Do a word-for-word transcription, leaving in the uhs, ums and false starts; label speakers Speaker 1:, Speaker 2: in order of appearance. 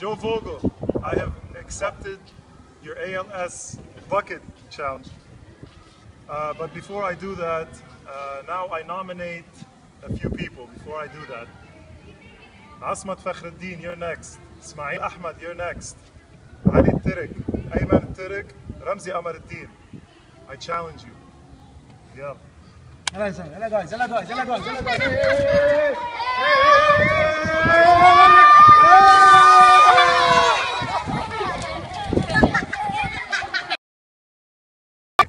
Speaker 1: Joe Vogel, I have accepted your A L S bucket challenge. Uh, but before I do that, uh, now I nominate a few people before I do that. Asmat Fakhreddin, you're next. Ismail Ahmad, you're next. Ali Turk, Ayman Turk, Ramzi Amaruddin. I challenge you. Yeah.
Speaker 2: يلا يلا جايز يلا جايز يلا جايز يلا جايز